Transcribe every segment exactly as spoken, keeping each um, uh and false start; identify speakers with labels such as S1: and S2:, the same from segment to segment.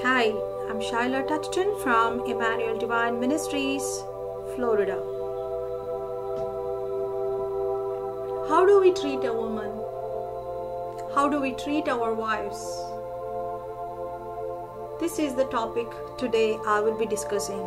S1: Hi, I'm Shaila Touchton from Emmanuel Divine Ministries, Florida. How do we treat a woman? How do we treat our wives? This is the topic today I will be discussing.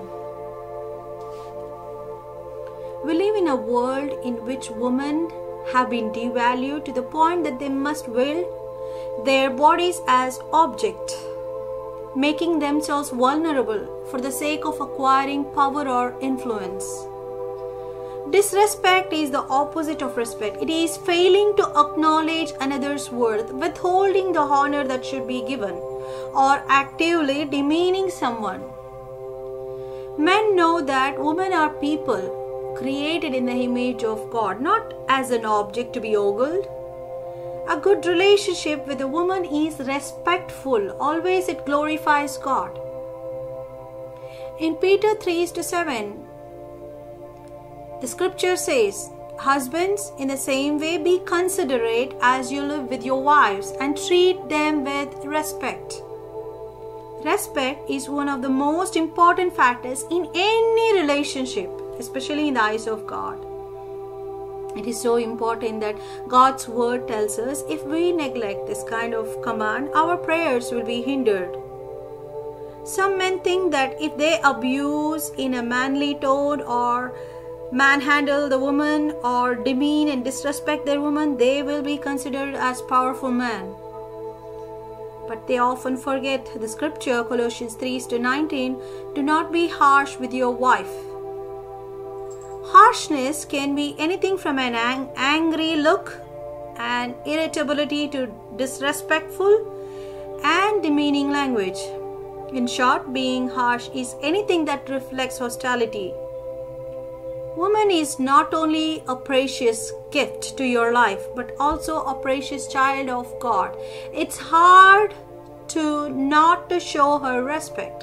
S1: We live in a world in which women have been devalued to the point that they must wield their bodies as object, making themselves vulnerable for the sake of acquiring power or influence. Disrespect is the opposite of respect. It is failing to acknowledge another's worth, withholding the honor that should be given, or actively demeaning someone. Men know that women are people created in the image of God, not as an object to be ogled. A good relationship with a woman is respectful. Always it glorifies God. In Peter three to seven, the scripture says, "Husbands, in the same way be considerate as you live with your wives, and treat them with respect." Respect is one of the most important factors in any relationship, especially in the eyes of God. It is so important that God's word tells us if we neglect this kind of command, our prayers will be hindered. Some men think that if they abuse in a manly tone or manhandle the woman or demean and disrespect their woman, they will be considered as powerful men. But they often forget the scripture, Colossians three to nineteen, "Do not be harsh with your wife." Harshness can be anything from an ang- angry look and irritability to disrespectful and demeaning language. In short, being harsh is anything that reflects hostility. Woman is not only a precious gift to your life, but also a precious child of God. It's hard to not to show her respect.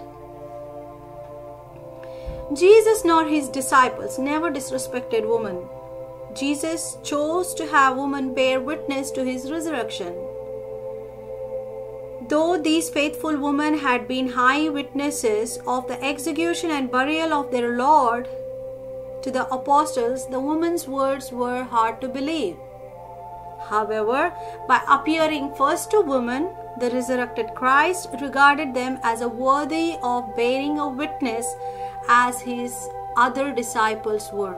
S1: Jesus nor his disciples never disrespected women. Jesus chose to have women bear witness to his resurrection. Though these faithful women had been high witnesses of the execution and burial of their Lord to the apostles, the women's words were hard to believe. However, by appearing first to women, the resurrected Christ regarded them as a worthy of bearing a witness as his other disciples were.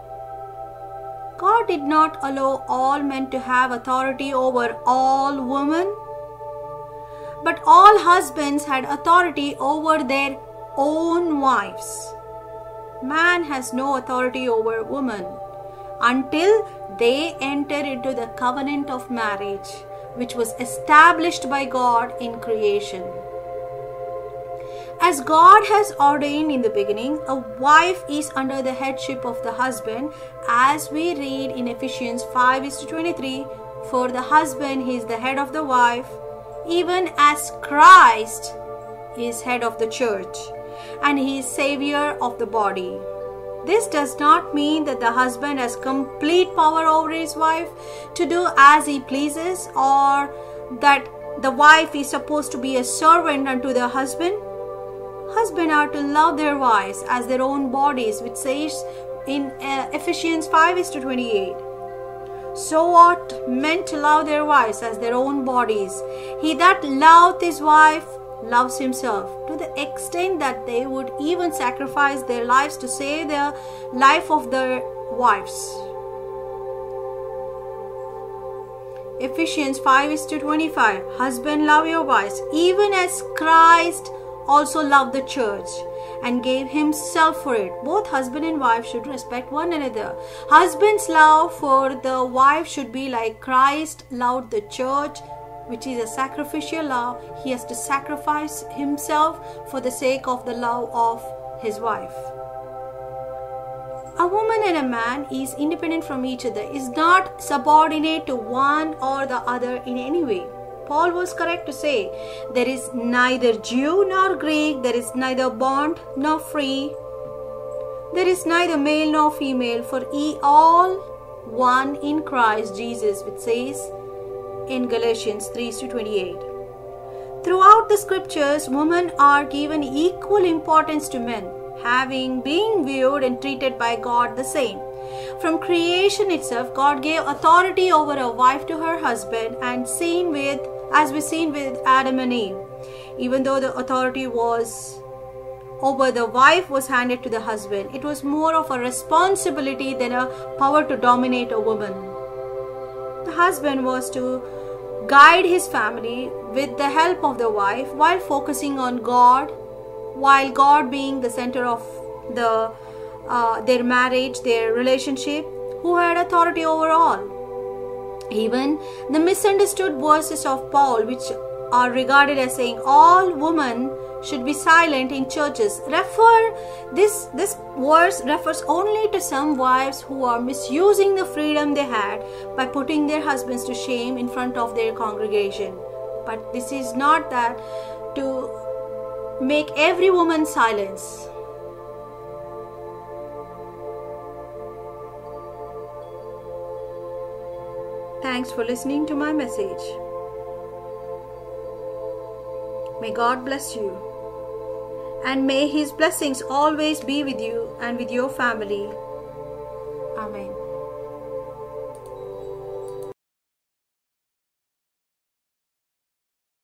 S1: God did not allow all men to have authority over all women, but all husbands had authority over their own wives. Man has no authority over woman until they enter into the covenant of marriage, which was established by God in creation. As God has ordained in the beginning, a wife is under the headship of the husband, as we read in Ephesians five to twenty-three, "For the husband is the head of the wife, even as Christ is head of the church, and he is Savior of the body." This does not mean that the husband has complete power over his wife to do as he pleases, or that the wife is supposed to be a servant unto the husband. Husbands are to love their wives as their own bodies, which says in uh, Ephesians five to twenty-eight. So ought men to love their wives as their own bodies. He that loveth his wife loves himself, to the extent that they would even sacrifice their lives to save the life of their wives. Ephesians five to twenty-five. Husband, love your wives, even as Christ also loved the church and gave himself for it. Both husband and wife should respect one another. Husband's love for the wife should be like Christ loved the church, which is a sacrificial love. He has to sacrifice himself for the sake of the love of his wife. A woman and a man is independent from each other, is not subordinate to one or the other in any way. Paul was correct to say, "There is neither Jew nor Greek, there is neither bond nor free, there is neither male nor female, for ye all one in Christ Jesus," which says in Galatians three to twenty-eight. Throughout the scriptures, women are given equal importance to men, having been viewed and treated by God the same. From creation itself, God gave authority over a wife to her husband, and seen with, as we seen with Adam and Eve. Even though the authority was over the wife was handed to the husband, it was more of a responsibility than a power to dominate a woman. The husband was to guide his family with the help of the wife while focusing on God, while God being the center of the uh, their marriage, their relationship, who had authority over all. Even the misunderstood verses of Paul, which are regarded as saying all women should be silent in churches, refer this this verse refers only to some wives who are misusing the freedom they had by putting their husbands to shame in front of their congregation. But this is not that to make every woman silence. Thanks for listening to my message. May God bless you, and may His blessings always be with you and with your family. Amen.